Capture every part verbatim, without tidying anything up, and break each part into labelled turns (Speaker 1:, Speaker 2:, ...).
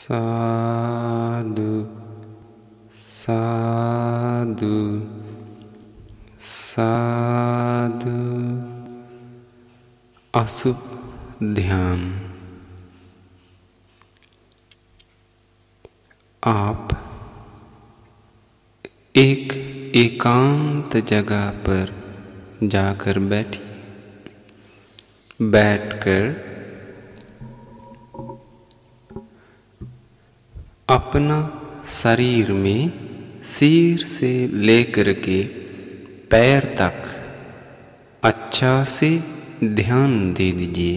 Speaker 1: साधु साधु साधु। अशुभ ध्यान। आप एक एकांत जगह पर जाकर बैठिए। बैठकर अपना शरीर में सिर से लेकर के पैर तक अच्छा से ध्यान दे दीजिए।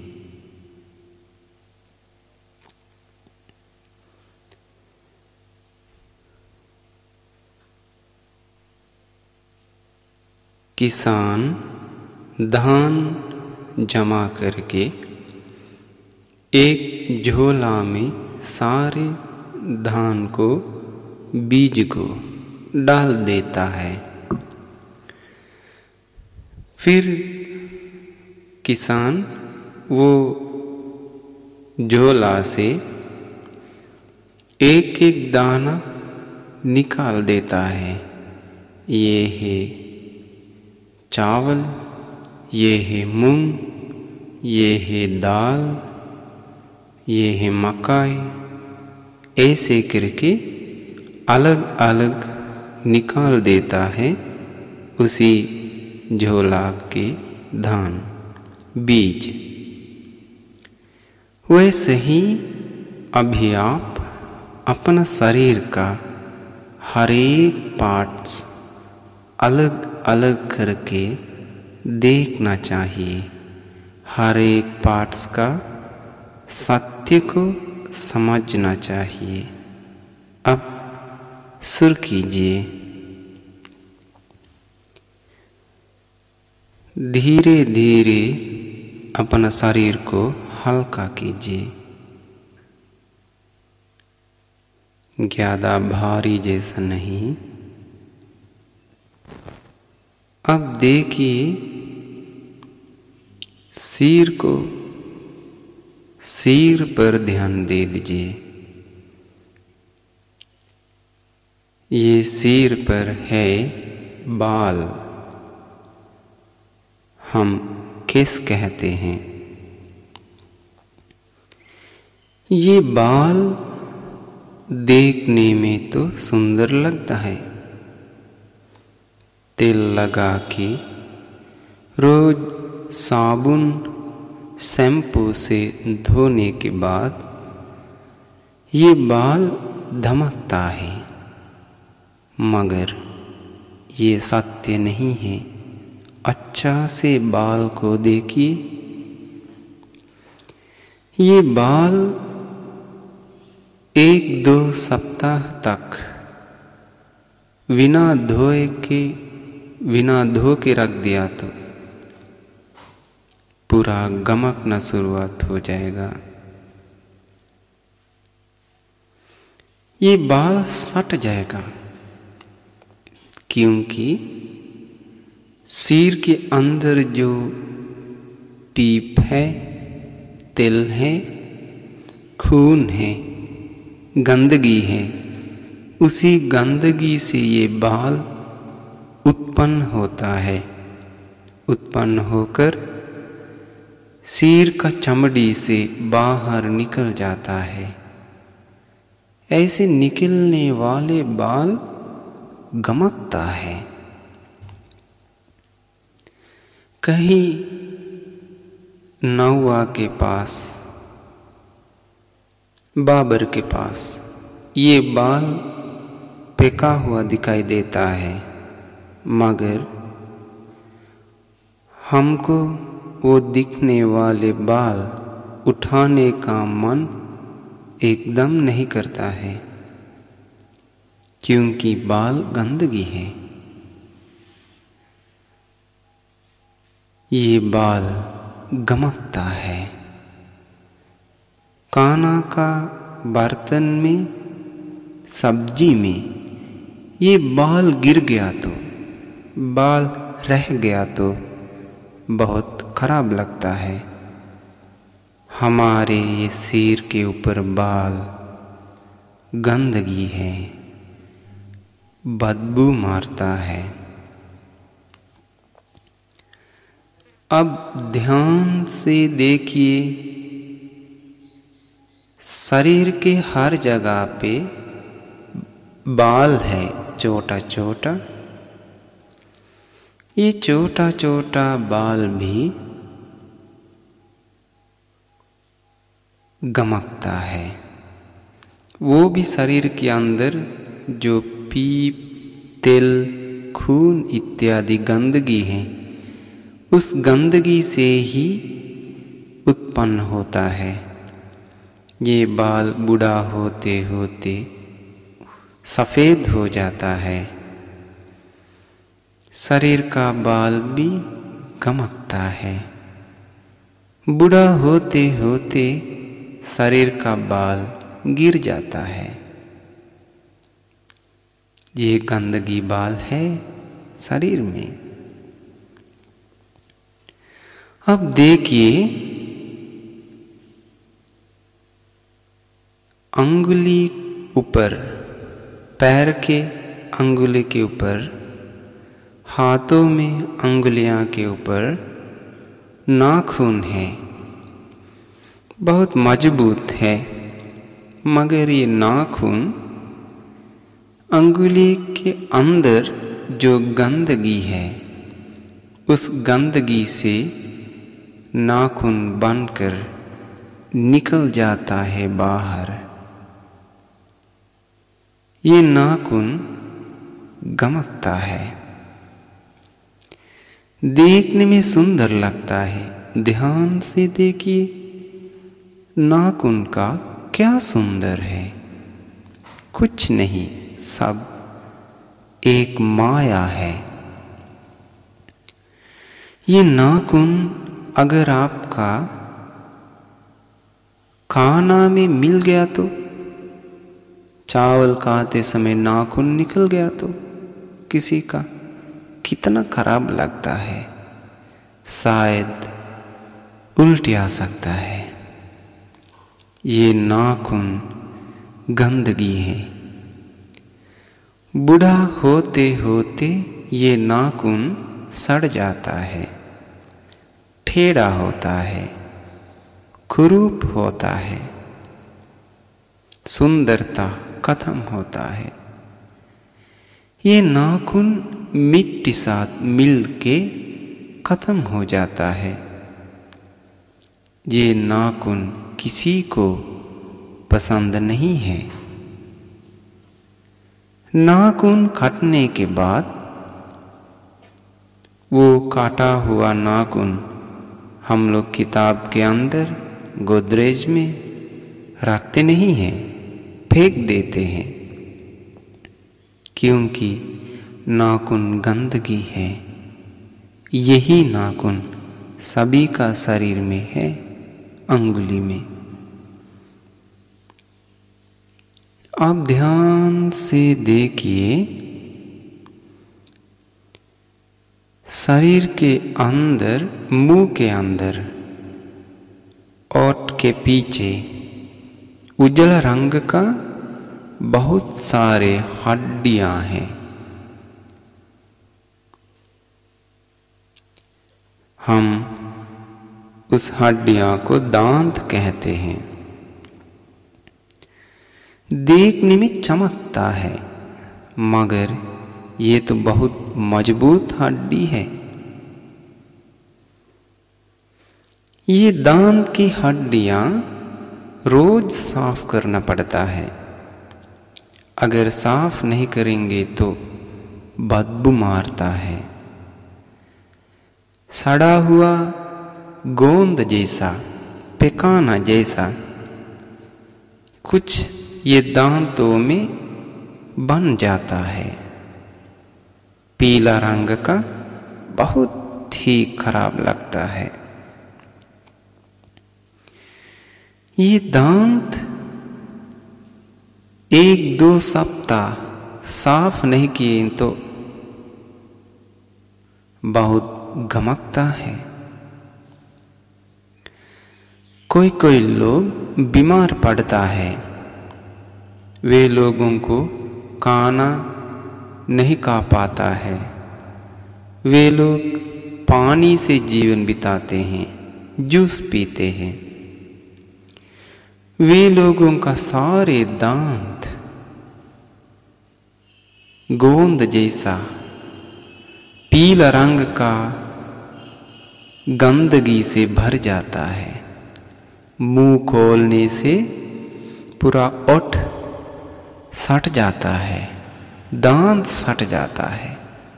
Speaker 1: किसान धान जमा करके एक झोला में सारे धान को बीज को डाल देता है। फिर किसान वो झोला से एक एक दाना निकाल देता है। ये है चावल, ये है मूंग, ये है दाल, ये है मकाई। ऐसे करके अलग अलग निकाल देता है उसी झोला के धान बीज। वैसे ही अभी आप अपना शरीर का हर एक पार्ट्स अलग अलग करके देखना चाहिए। हर एक पार्ट्स का सत्य को समझना चाहिए। अब शुरू कीजिए। धीरे धीरे अपना शरीर को हल्का कीजिए। ज़्यादा भारी जैसा नहीं। अब देखिए सिर को सिर पर ध्यान दे दीजिए। ये सिर पर है बाल, हम केस कहते हैं। ये बाल देखने में तो सुंदर लगता है। तेल लगा के रोज साबुन शैम्पू से धोने के बाद ये बाल धमकता है, मगर ये सत्य नहीं है। अच्छा से बाल को देखिए। ये बाल एक दो सप्ताह तक बिना धोए के बिना धो के रख दिया तो पूरा गमकना शुरुआत हो जाएगा। ये बाल सट जाएगा क्योंकि सिर के अंदर जो पीप है, तिल है, खून है, गंदगी है, उसी गंदगी से ये बाल उत्पन्न होता है। उत्पन्न होकर सिर का चमड़ी से बाहर निकल जाता है। ऐसे निकलने वाले बाल गमकता है। कहीं नौआ के पास, बाबर के पास ये बाल फेंका हुआ दिखाई देता है, मगर हमको वो दिखने वाले बाल उठाने का मन एकदम नहीं करता है, क्योंकि बाल गंदगी है। ये बाल गमकता है। खाना का बर्तन में, सब्जी में ये बाल गिर गया तो, बाल रह गया तो बहुत खराब लगता है। हमारे ये सिर के ऊपर बाल गंदगी है, बदबू मारता है। अब ध्यान से देखिए, शरीर के हर जगह पे बाल है छोटा छोटा। ये छोटा छोटा बाल भी गमकता है। वो भी शरीर के अंदर जो पीप, तिल, खून इत्यादि गंदगी है, उस गंदगी से ही उत्पन्न होता है। ये बाल बूढ़ा होते होते सफ़ेद हो जाता है। शरीर का बाल भी गमकता है। बूढ़ा होते होते शरीर का बाल गिर जाता है। ये गंदगी बाल है शरीर में। अब देखिए, अंगुली ऊपर, पैर के अंगुली के ऊपर, हाथों में अंगुलियां के ऊपर नाखून है, बहुत मजबूत है। मगर ये नाखून अंगुली के अंदर जो गंदगी है, उस गंदगी से नाखून बनकर निकल जाता है बाहर। ये नाखून गमकता है, देखने में सुंदर लगता है। ध्यान से देखिए, नाखून का क्या सुंदर है। कुछ नहीं, सब एक माया है। ये नाखून अगर आपका खाना में मिल गया तो, चावल खाते समय नाखून निकल गया तो किसी का कितना खराब लगता है, शायद उल्टी आ सकता है। ये नाखून गंदगी है। बूढ़ा होते होते ये नाखून सड़ जाता है, टेढ़ा होता है, कुरूप होता है, सुंदरता खत्म होता है। ये नाखून मिट्टी साथ मिल के खत्म हो जाता है। ये नाखून किसी को पसंद नहीं है। नाखून काटने के बाद वो काटा हुआ नाखून हम लोग किताब के अंदर गोदरेज में रखते नहीं हैं, फेंक देते हैं, क्योंकि नाखून गंदगी है। यही नाखून सभी का शरीर में है, अंगुली में। आप ध्यान से देखिए, शरीर के अंदर, मुंह के अंदर, ओठ के पीछे उजला रंग का बहुत सारे हड्डियां हैं। हम उस हड्डियां को दांत कहते हैं। देखने में चमकता है, मगर ये तो बहुत मजबूत हड्डी है। ये दांत की हड्डियां रोज साफ करना पड़ता है। अगर साफ नहीं करेंगे तो बदबू मारता है। सड़ा हुआ गोंद जैसा, पेकाना जैसा कुछ ये दांतों में बन जाता है। पीला रंग का, बहुत ही खराब लगता है। ये दांत एक दो सप्ताह साफ नहीं किए तो बहुत गमकता है। कोई कोई लोग बीमार पड़ता है, वे लोगों को खाना नहीं खा पाता है। वे लोग पानी से जीवन बिताते हैं, जूस पीते हैं। वे लोगों का सारे दांत गोंद जैसा पीला रंग का गंदगी से भर जाता है। मुंह खोलने से पूरा ओठ सट जाता है, दांत सट जाता है,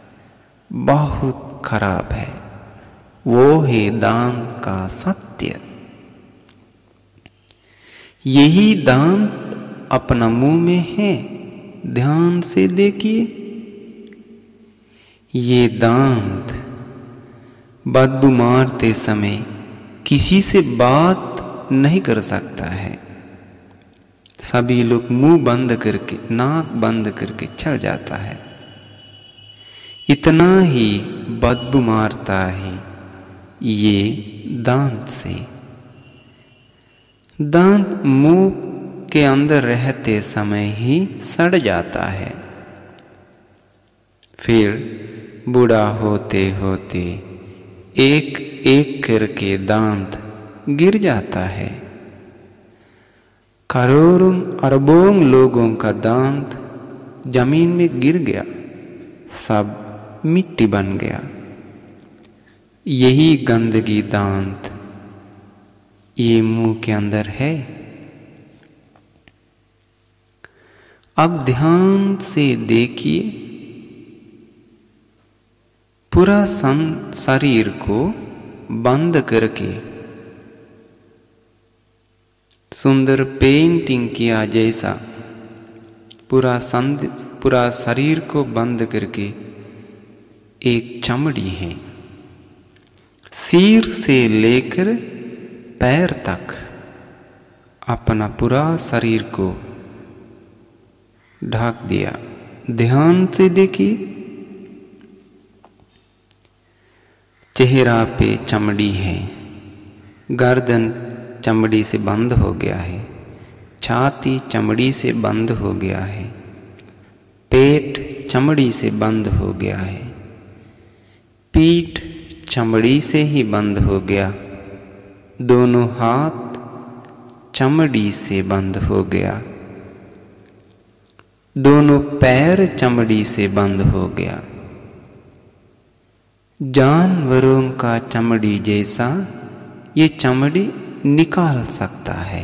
Speaker 1: बहुत खराब है। वो है दांत का सत्य। यही दांत अपना मुंह में है, ध्यान से देखिए। ये दांत बदबू मारते समय किसी से बात नहीं कर सकता है। सभी लोग मुंह बंद करके, नाक बंद करके चल जाता है। इतना ही बदबू मारता है ये दांत से। दांत मुंह के अंदर रहते समय ही सड़ जाता है। फिर बूढ़ा होते होते एक एक करके दांत गिर जाता है। करोड़ों अरबों लोगों का दांत जमीन में गिर गया, सब मिट्टी बन गया। यही गंदगी दांत ये मुंह के अंदर है। अब ध्यान से देखिए, पूरा शरीर को बंद करके सुंदर पेंटिंग किया जैसा पूरा संद पूरा शरीर को बंद करके एक चमड़ी है। सिर से लेकर पैर तक अपना पूरा शरीर को ढक दिया। ध्यान से देखिए, चेहरा पे चमड़ी है, गर्दन चमड़ी से बंद हो गया है, छाती चमड़ी से बंद हो गया है, पेट चमड़ी से बंद हो गया है, पीठ चमड़ी से ही बंद हो गया, दोनों हाथ चमड़ी से बंद हो गया, दोनों पैर चमड़ी से बंद हो गया। जानवरों का चमड़ी जैसा ये चमड़ी निकाल सकता है।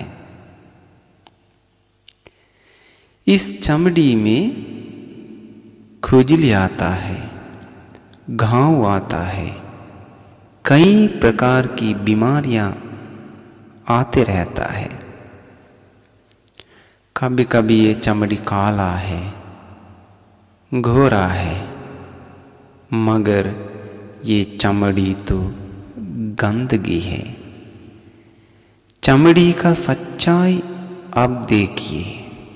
Speaker 1: इस चमड़ी में खुजली आता है, घाव आता है, कई प्रकार की बीमारियां आते रहता है। कभी कभी ये चमड़ी काला है, घोरा है, मगर ये चमड़ी तो गंदगी है। चमड़ी का सच्चाई अब देखिए।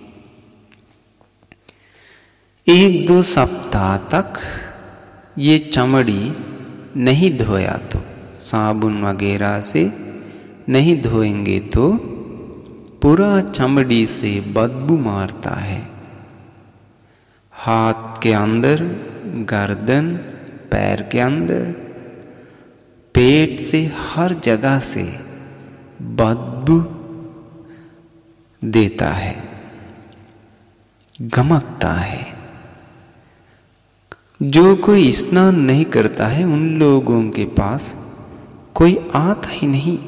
Speaker 1: एक दो सप्ताह तक ये चमड़ी नहीं धोया तो, साबुन वगैरह से नहीं धोएंगे तो पूरा चमड़ी से बदबू मारता है। हाथ के अंदर, गर्दन, पैर के अंदर, पेट से हर जगह से बदबू देता है, गमकता है। जो कोई स्नान नहीं करता है उन लोगों के पास कोई आता ही नहीं,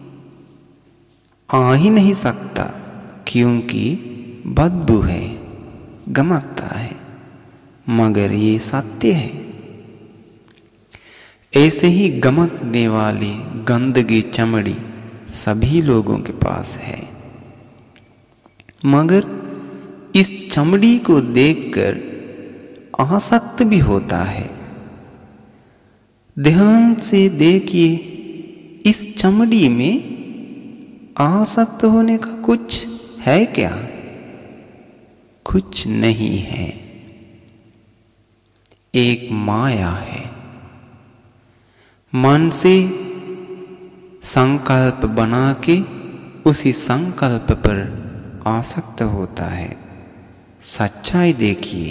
Speaker 1: आ ही नहीं सकता, क्योंकि बदबू है, गमकता है। मगर ये सत्य है। ऐसे ही गमकने वाली गंदगी चमड़ी सभी लोगों के पास है, मगर इस चमड़ी को देखकर आसक्त भी होता है। ध्यान से देखिए, इस चमड़ी में आसक्त होने का कुछ है क्या? कुछ नहीं है। एक माया है। मन से संकल्प बना के उसी संकल्प पर आसक्त होता है। सच्चाई देखिए।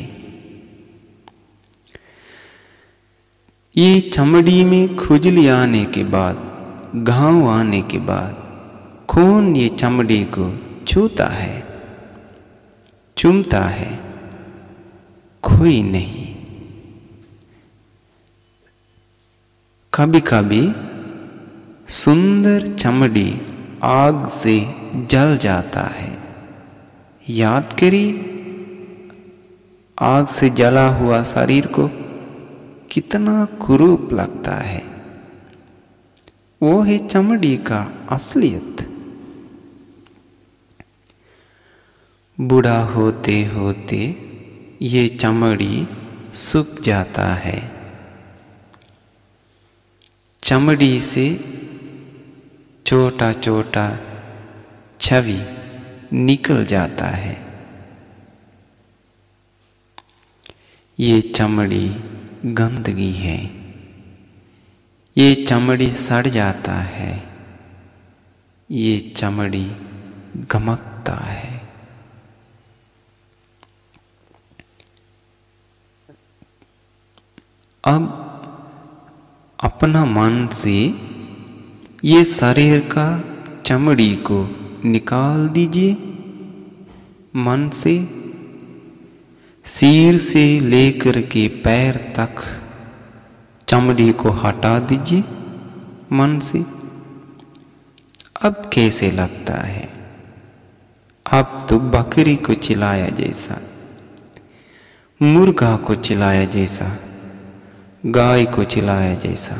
Speaker 1: ये चमड़ी में खुजली आने के बाद, घाव आने के बाद कौन ये चमड़ी को छूता है, चूमता है? कोई नहीं। कभी कभी सुंदर चमड़ी आग से जल जाता है। याद करिए, आग से जला हुआ शरीर को कितना कुरूप लगता है। वो है चमड़ी का असलियत। बूढ़ा होते होते ये चमड़ी सूख जाता है, चमड़ी से छोटा छोटा छवि निकल जाता है। ये चमड़ी गंदगी है, ये चमड़ी सड़ जाता है, ये चमड़ी गमकता है। अब अपना मन से ये शरीर का चमड़ी को निकाल दीजिए। मन से सिर से लेकर के पैर तक चमड़ी को हटा दीजिए मन से। अब कैसे लगता है? अब तो बकरी को चिल्लाया जैसा, मुर्गा को चिल्लाया जैसा, गाय को चिल्लाया जैसा,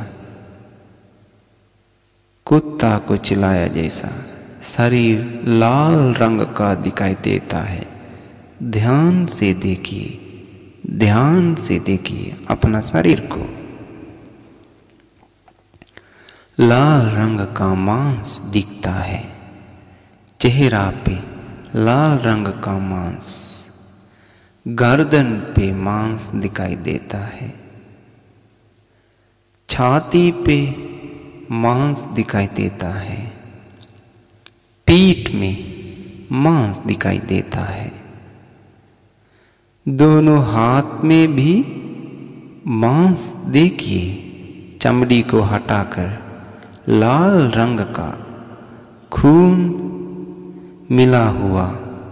Speaker 1: कुत्ता को चिल्लाया जैसा शरीर लाल रंग का दिखाई देता है। ध्यान से देखिए, ध्यान से देखिए अपना शरीर को। लाल रंग का मांस दिखता है, चेहरा पे लाल रंग का मांस, गर्दन पे मांस दिखाई देता है, छाती पे मांस दिखाई देता है, पीठ में मांस दिखाई देता है, दोनों हाथ में भी मांस देखिए। चमड़ी को हटाकर लाल रंग का खून मिला हुआ,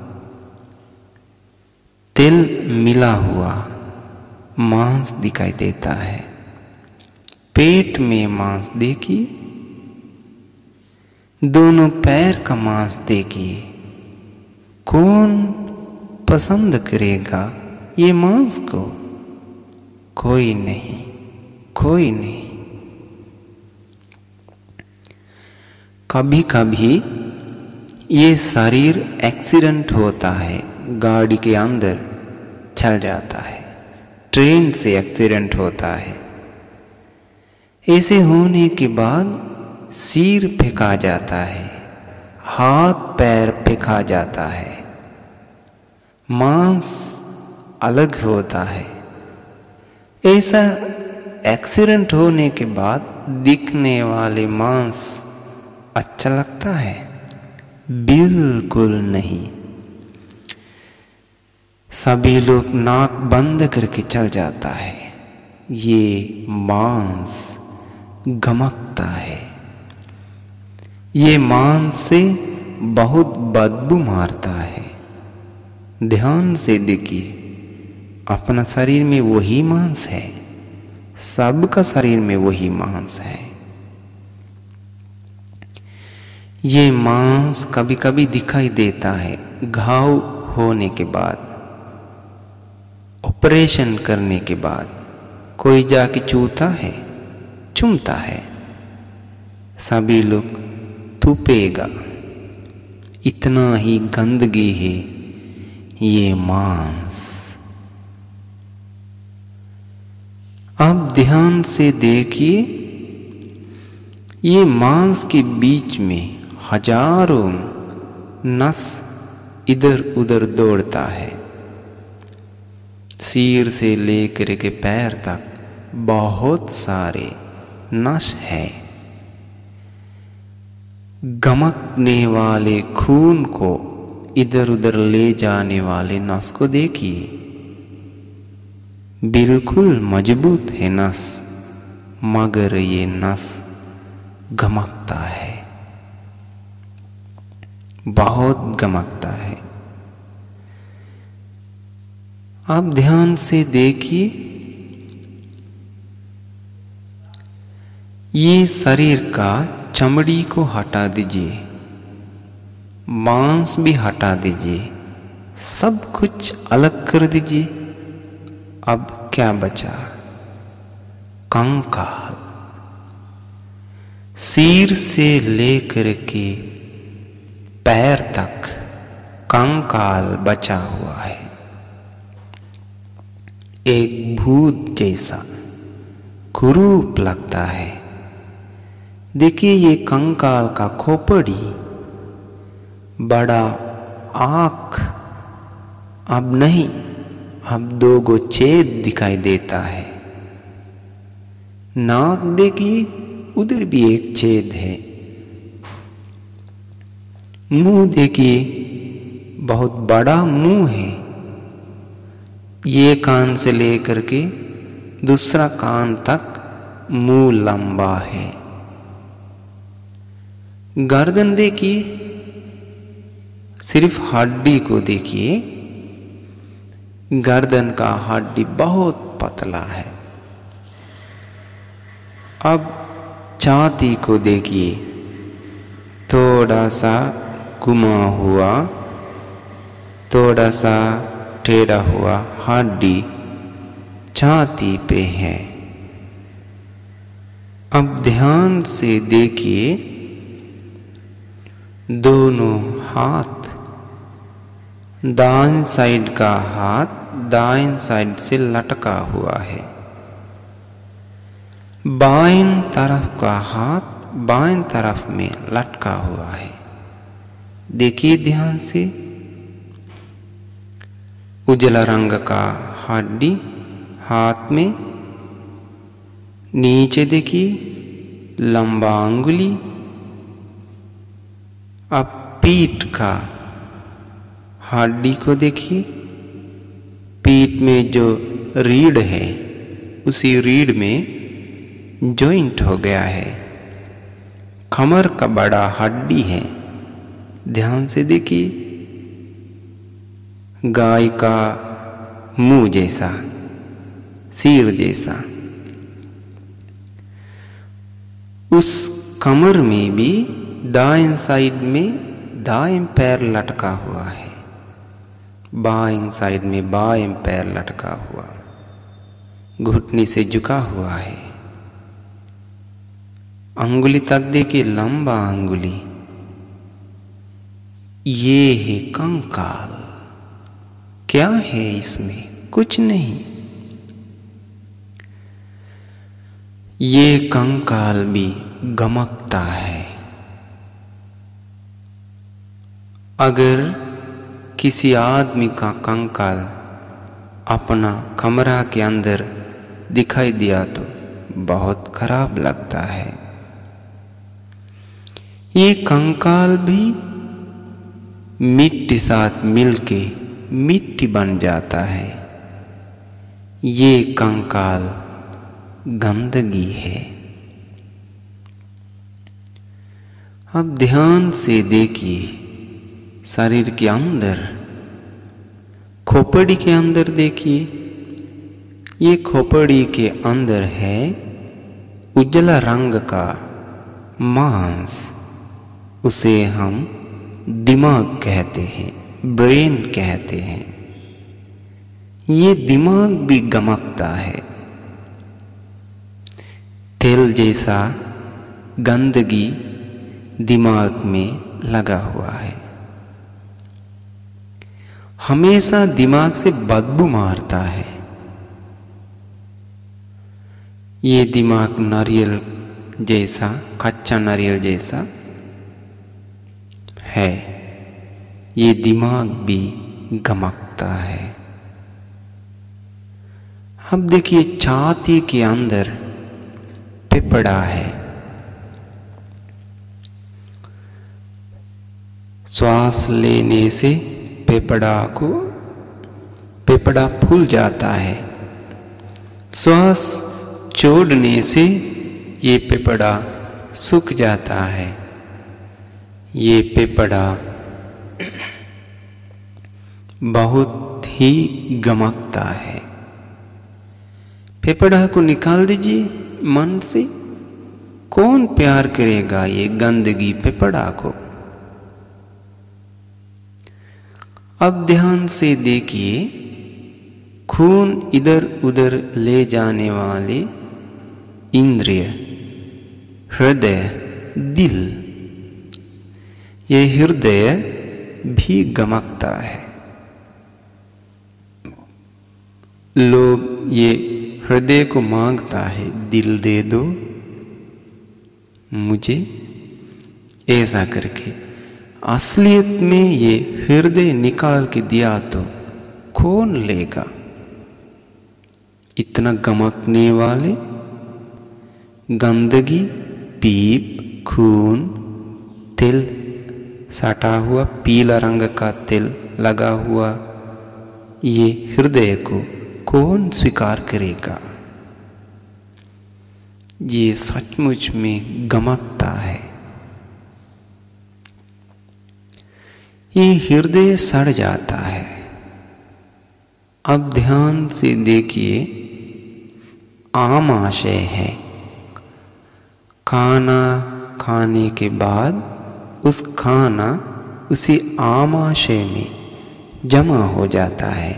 Speaker 1: तिल मिला हुआ मांस दिखाई देता है। पेट में मांस देखिए, दोनों पैर का मांस देखिए। कौन पसंद करेगा ये मांस को? कोई नहीं, कोई नहीं। कभी कभी ये शरीर एक्सीडेंट होता है, गाड़ी के अंदर चल जाता है, ट्रेन से एक्सीडेंट होता है। ऐसे होने के बाद सिर फेंका जाता है, हाथ पैर फेंका जाता है, मांस अलग होता है। ऐसा एक्सीडेंट होने के बाद दिखने वाले मांस अच्छा लगता है? बिल्कुल नहीं। सभी लोग नाक बंद करके चल जाता है। ये मांस गमकता है, ये मांस से बहुत बदबू मारता है। ध्यान से देखिए, अपना शरीर में वही मांस है, सबका शरीर में वही मांस है। ये मांस कभी कभी दिखाई देता है घाव होने के बाद, ऑपरेशन करने के बाद। कोई जाके छूता है, चूमता है, सभी लोग थूपेगा, इतना ही गंदगी है ये मांस। अब ध्यान से देखिए, ये मांस के बीच में हजारों नस इधर उधर दौड़ता है। सिर से लेकर के पैर तक बहुत सारे नस है। गमकने वाले खून को इधर उधर ले जाने वाले नस को देखिए, बिल्कुल मजबूत है नस, मगर ये नस गमकता है, बहुत गमकता है। आप ध्यान से देखिए, ये शरीर का चमड़ी को हटा दीजिए, मांस भी हटा दीजिए, सब कुछ अलग कर दीजिए। अब क्या बचा? कंकाल। सिर से लेकर के पैर तक कंकाल बचा हुआ है, एक भूत जैसा कुरूप लगता है। देखिए ये कंकाल का खोपड़ी, बड़ा आँख अब नहीं, अब दो गो छेद दिखाई देता है। नाक देखिए, उधर भी एक छेद है। मुंह देखिए, बहुत बड़ा मुंह है। ये कान से लेकर के दूसरा कान तक मुंह लंबा है। गर्दन देखिए, सिर्फ हड्डी को देखिए, गर्दन का हड्डी बहुत पतला है। अब छाती को देखिए, थोड़ा सा घुमा हुआ, थोड़ा सा टेढ़ा हुआ हड्डी छाती पे है। अब ध्यान से देखिए, दोनों हाथ, दाएं साइड का हाथ दाएं साइड से लटका हुआ है, बाएं तरफ का हाथ बाएं तरफ में लटका हुआ है। देखिए ध्यान से, उजला रंग का हड्डी हाथ में, नीचे देखिए लंबा अंगुली। अब पीठ का हड्डी को देखिए, पीठ में जो रीढ़ है उसी रीढ़ में जॉइंट हो गया है। कमर का बड़ा हड्डी है, ध्यान से देखिए, गाय का मुंह जैसा, सिर जैसा। उस कमर में भी दाएं साइड में दाएं पैर लटका हुआ है, बाएं साइड में बाएं पैर लटका हुआ, घुटने से झुका हुआ है। अंगुली तक देखिए, लंबा अंगुली। ये है कंकाल। क्या है इसमें? कुछ नहीं। ये कंकाल भी गमकता है। अगर किसी आदमी का कंकाल अपना कमरा के अंदर दिखाई दिया तो बहुत खराब लगता है। ये कंकाल भी मिट्टी साथ मिलके मिट्टी बन जाता है। ये कंकाल गंदगी है। अब ध्यान से देखिए, शरीर के अंदर, खोपड़ी के अंदर देखिए, ये खोपड़ी के अंदर है उजला रंग का मांस, उसे हम दिमाग कहते हैं, ब्रेन कहते हैं। ये दिमाग भी गमकता है। तेल जैसा गंदगी दिमाग में लगा हुआ है, हमेशा दिमाग से बदबू मारता है। ये दिमाग नारियल जैसा, कच्चा नारियल जैसा है। ये दिमाग भी गमकता है। अब देखिए, छाती के अंदर फेफड़ा है। श्वास लेने से फेफड़ा को फेफड़ा फूल जाता है, श्वास छोड़ने से ये फेफड़ा सूख जाता है। ये फेफड़ा बहुत ही गमकता है। फेफड़ा को निकाल दीजिए मन से। कौन प्यार करेगा ये गंदगी फेफड़ा को? अब ध्यान से देखिए, खून इधर उधर ले जाने वाले इंद्रिय, हृदय, दिल, ये हृदय भी गमकता है। लोग ये हृदय को मांगता है, दिल दे दो मुझे, ऐसा करके। असलियत में ये हृदय निकाल के दिया तो कौन लेगा? इतना गमकने वाले गंदगी, पीप, खून, तिल सटा हुआ, पीला रंग का तिल लगा हुआ ये हृदय को कौन स्वीकार करेगा? ये सचमुच में गमकता है। ये हृदय सड़ जाता है। अब ध्यान से देखिए, आमाशय है। खाना खाने के बाद उस खाना उसी आमाशय में जमा हो जाता है।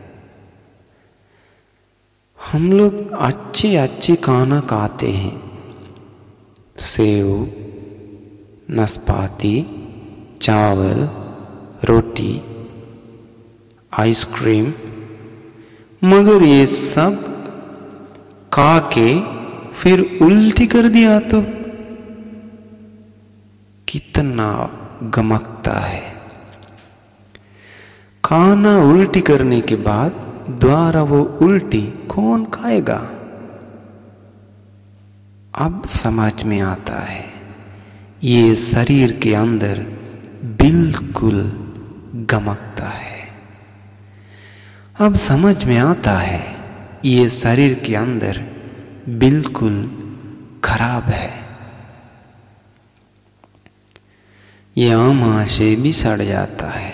Speaker 1: हम लोग अच्छे अच्छे खाना खाते हैं, सेव, नाशपाती, चावल, रोटी, आइसक्रीम, मगर ये सब खा के फिर उल्टी कर दिया तो कितना गमकता है। खाना उल्टी करने के बाद द्वारा वो उल्टी कौन खाएगा? अब समझ में आता है, ये शरीर के अंदर बिल्कुल गमकता है। अब समझ में आता है, ये शरीर के अंदर बिल्कुल खराब है। ये आमाशय भी सड़ जाता है।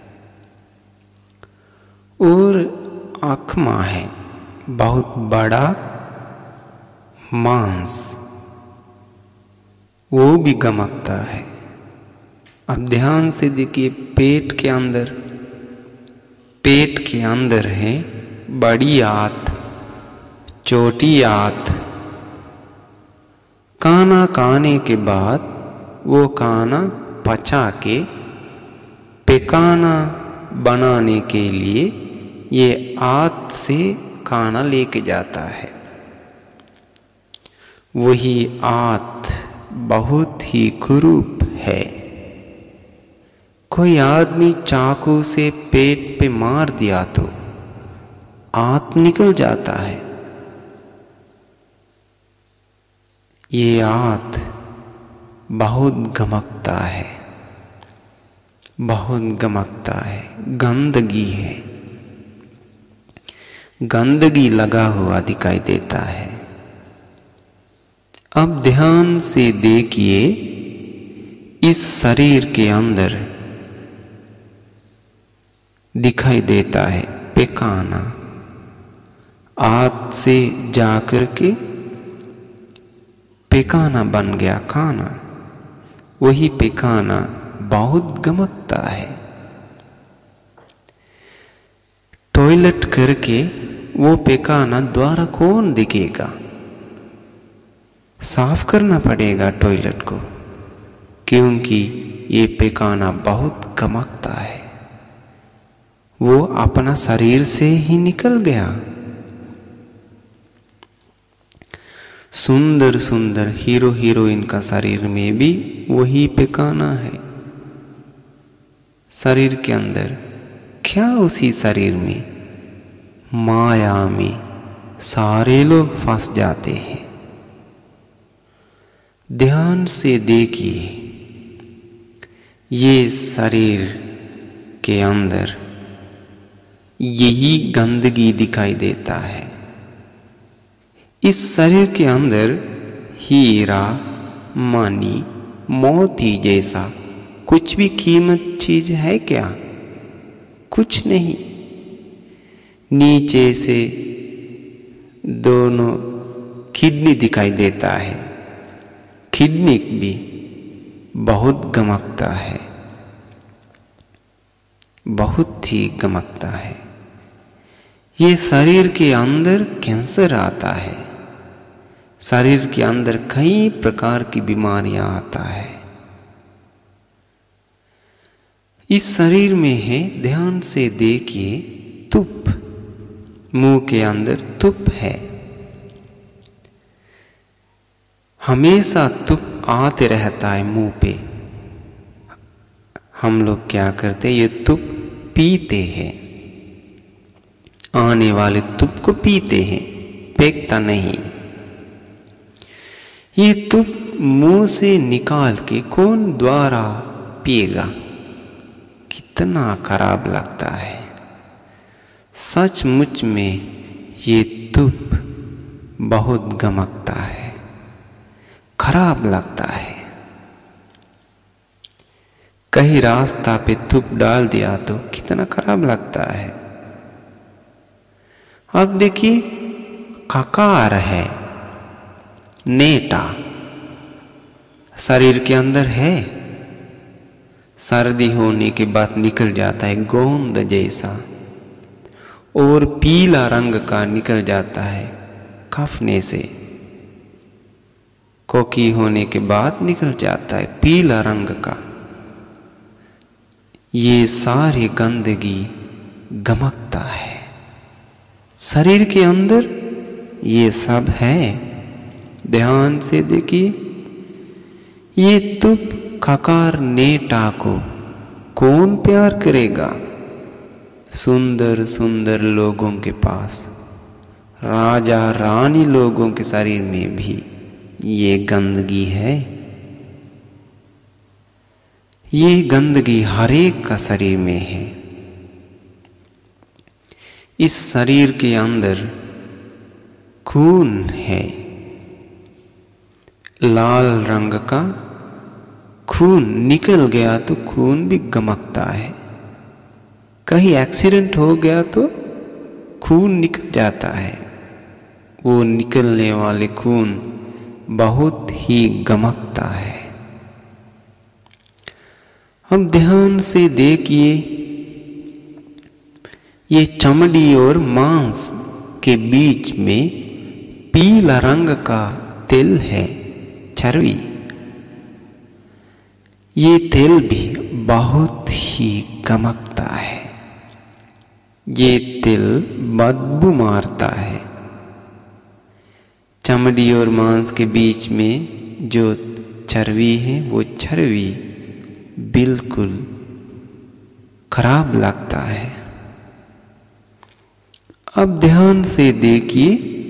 Speaker 1: और आँखमा है, बहुत बड़ा मांस, वो भी गमकता है। अब ध्यान से देखिए, पेट के अंदर पेट के अंदर है बड़ी आंत, छोटी आंत। खाना खाने के बाद वो खाना पचा के पैखाना बनाने के लिए ये आंत से खाना लेके जाता है। वही आंत बहुत ही कुरूप है। कोई आदमी चाकू से पेट पे मार दिया तो आंत निकल जाता है। ये आंत बहुत गमकता है, बहुत गमकता है। गंदगी है, गंदगी लगा हुआ दिखाई देता है। अब ध्यान से देखिए, इस शरीर के अंदर दिखाई देता है पैखाना। आंत से जाकर के पैखाना बन गया खाना। वही पैखाना बहुत गमकता है। टॉयलेट करके वो पैखाना द्वारा कौन दिखेगा? साफ करना पड़ेगा टॉयलेट को, क्योंकि ये पैखाना बहुत गमकता है। वो अपना शरीर से ही निकल गया। सुंदर सुंदर हीरो हीरोइन का शरीर में भी वही पैखाना है। शरीर के अंदर क्या, उसी शरीर में माया में सारे लोग फंस जाते हैं। ध्यान से देखिए, ये शरीर के अंदर यही गंदगी दिखाई देता है। इस शरीर के अंदर हीरा, मणि, मोती जैसा कुछ भी कीमत चीज है क्या? कुछ नहीं। नीचे से दोनों किडनी दिखाई देता है। किडनी भी बहुत गमकता है, बहुत ही गमकता है। ये शरीर के अंदर कैंसर आता है, शरीर के अंदर कई प्रकार की बीमारियां आता है। इस शरीर में है, ध्यान से देखिए, तुप, मुंह के अंदर तुप है। हमेशा तुप आते रहता है मुंह पे। हम लोग क्या करते हैं, ये तुप पीते हैं, आने वाले तुप को पीते हैं, फेंकता नहीं। ये तुप मुंह से निकाल के कौन द्वारा पिएगा? कितना खराब लगता है। सचमुच में ये तुप बहुत गमकता है, खराब लगता है। कहीं रास्ता पे तुप डाल दिया तो कितना खराब लगता है। अब देखिए, ककार है, नेटा शरीर के अंदर है, सर्दी होने के बाद निकल जाता है गोंद जैसा, और पीला रंग का निकल जाता है कफने से। कोकी होने के बाद निकल जाता है पीला रंग का। ये सारी गंदगी गमकता है शरीर के अंदर, ये सब है। ध्यान से देखिए, ये तुप, ककार, नेटा को कौन प्यार करेगा? सुंदर सुंदर लोगों के पास, राजा रानी लोगों के शरीर में भी ये गंदगी है। ये गंदगी हर एक का शरीर में है। इस शरीर के अंदर खून है, लाल रंग का खून निकल गया तो खून भी गमकता है। कहीं एक्सीडेंट हो गया तो खून निकल जाता है। वो निकलने वाले खून बहुत ही गमकता है। अब ध्यान से देखिए, ये चमड़ी और मांस के बीच में पीला रंग का तिल है, चर्बी। ये तिल भी बहुत ही गमकता है। ये तिल बदबू मारता है। चमड़ी और मांस के बीच में जो चर्बी है, वो चर्बी बिल्कुल खराब लगता है। अब ध्यान से देखिए,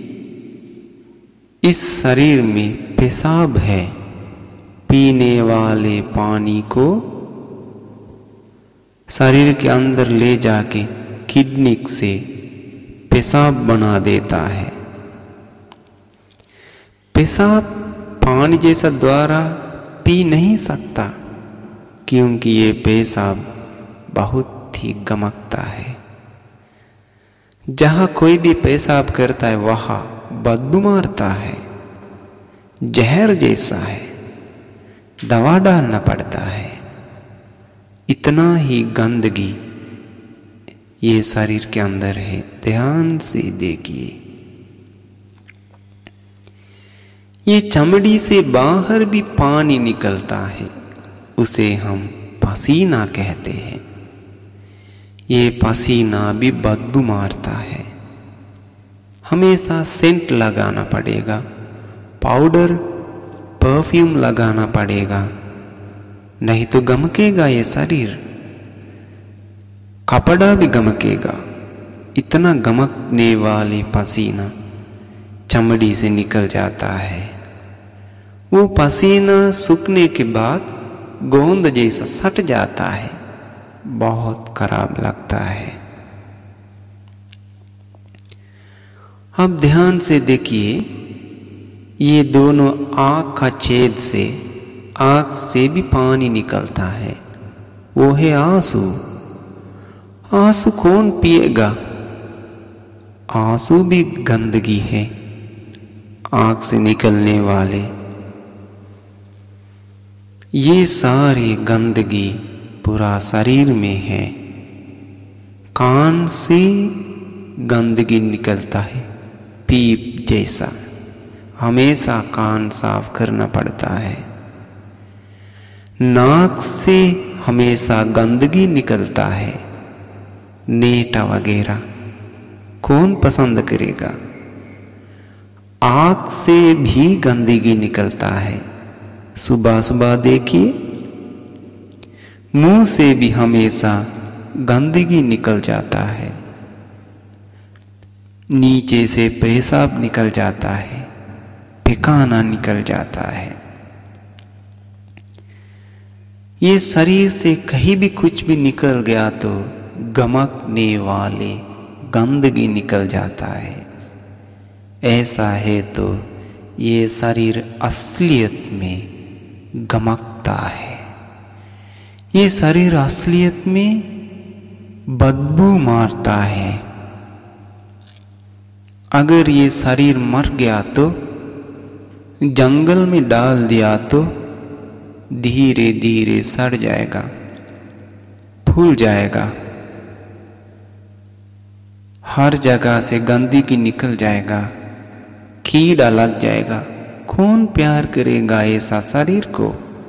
Speaker 1: इस शरीर में पेशाब है। पीने वाले पानी को शरीर के अंदर ले जाके किडनी से पेशाब बना देता है। पेशाब पानी जैसा द्वारा पी नहीं सकता, क्योंकि ये पेशाब बहुत ही गमकता है। जहां कोई भी पेशाब करता है वहां बदबू मारता है, जहर जैसा है, दवा डालना पड़ता है। इतना ही गंदगी ये शरीर के अंदर है। ध्यान से देखिए, ये चमड़ी से बाहर भी पानी निकलता है, उसे हम पसीना कहते हैं। ये पसीना भी बदबू मारता है। हमेशा सेंट लगाना पड़ेगा, पाउडर, परफ्यूम लगाना पड़ेगा, नहीं तो गमकेगा ये शरीर। कपड़ा भी गमकेगा। इतना गमकने वाली पसीना चमड़ी से निकल जाता है। वो पसीना सूखने के बाद गोंद जैसा सट जाता है, बहुत खराब लगता है। अब ध्यान से देखिए, ये दोनों आँख का छेद से, आँख से भी पानी निकलता है, वो है आंसू। आंसू कौन पिएगा? आंसू भी गंदगी है, आँख से निकलने वाले। ये सारी गंदगी पूरा शरीर में है। कान से गंदगी निकलता है, पीप जैसा, हमेशा कान साफ करना पड़ता है। नाक से हमेशा गंदगी निकलता है, नेटा वगैरह, कौन पसंद करेगा? आँख से भी गंदगी निकलता है, सुबह सुबह देखिए। मुंह से भी हमेशा गंदगी निकल जाता है, नीचे से पेशाब निकल जाता है, पैखाना निकल जाता है। ये शरीर से कहीं भी कुछ भी निकल गया तो गमकने वाले गंदगी निकल जाता है। ऐसा है तो ये शरीर असलियत में गमकता है। ये शरीर असलियत में बदबू मारता है। अगर ये शरीर मर गया तो, जंगल में डाल दिया तो धीरे धीरे सड़ जाएगा, फूल जाएगा, हर जगह से गंदगी निकल जाएगा, कीड़ा लग जाएगा। कौन प्यार करेगा ऐसा शरीर को?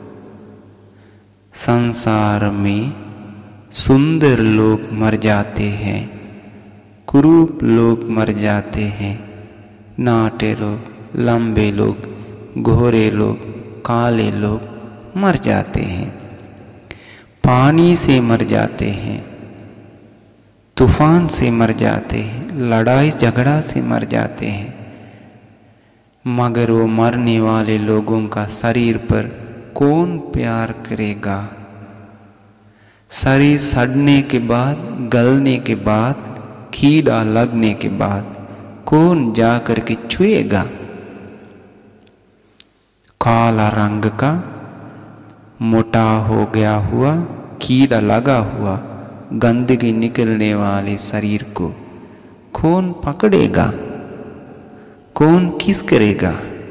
Speaker 1: संसार में सुंदर लोग मर जाते हैं, कुरूप लोग मर जाते हैं, नाटे लोग, लंबे लोग, गोरे लोग, काले लोग मर जाते हैं, पानी से मर जाते हैं, तूफान से मर जाते हैं, लड़ाई झगड़ा से मर जाते हैं। मगर वो मरने वाले लोगों का शरीर पर कौन प्यार करेगा? शरीर सड़ने के बाद, गलने के बाद, कीड़ा लगने के बाद कौन जाकर के छुएगा? काला रंग का मोटा हो गया हुआ, कीड़ा लगा हुआ, गंदगी निकलने वाले शरीर को कौन पकड़ेगा? कौन किस करेगा?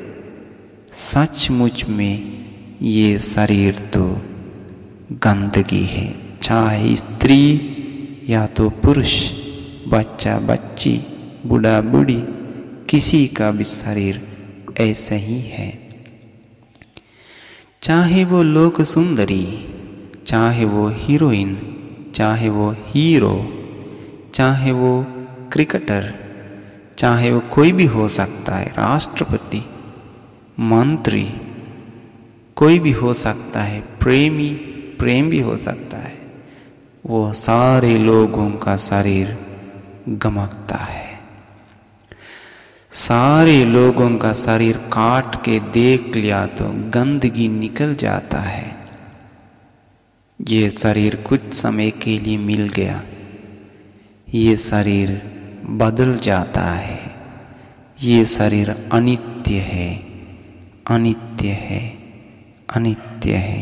Speaker 1: सचमुच में ये शरीर तो गंदगी है। चाहे स्त्री या तो पुरुष, बच्चा बच्ची, बूढ़ा बूढ़ी, किसी का भी शरीर ऐसा ही है। चाहे वो लोक सुंदरी, चाहे वो हीरोइन, चाहे वो हीरो, चाहे वो क्रिकेटर, चाहे वो कोई भी हो सकता है, राष्ट्रपति, मंत्री, कोई भी हो सकता है, प्रेमी, प्रेम भी हो सकता है। वो सारे लोगों का शरीर गमकता है। सारे लोगों का शरीर काट के देख लिया तो गंदगी निकल जाता है। ये शरीर कुछ समय के लिए मिल गया, ये शरीर बदल जाता है। ये शरीर अनित्य है, अनित्य है, अनित्य है।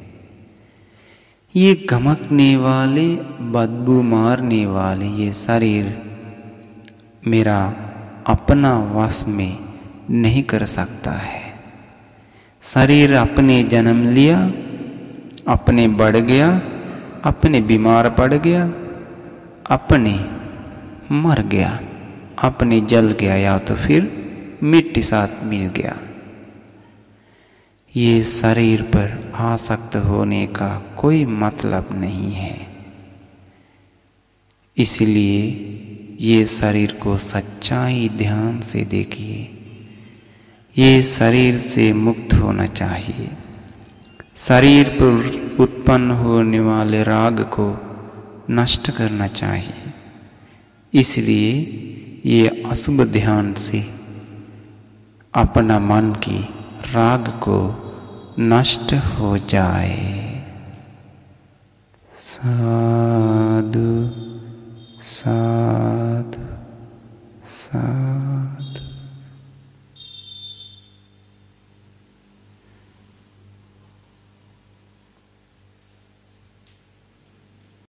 Speaker 1: ये गमकने वाले, बदबू मारने वाले ये शरीर मेरा अपना वश में नहीं कर सकता है। शरीर अपने जन्म लिया, अपने बढ़ गया, अपने बीमार पड़ गया, अपने मर गया, अपने जल गया या तो फिर मिट्टी साथ मिल गया। ये शरीर पर आसक्त होने का कोई मतलब नहीं है। इसलिए ये शरीर को सच्चाई ध्यान से देखिए। ये शरीर से मुक्त होना चाहिए। शरीर पर उत्पन्न होने वाले राग को नष्ट करना चाहिए। इसलिए ये अशुभ ध्यान से अपना मन की राग को नष्ट हो जाए। साधु।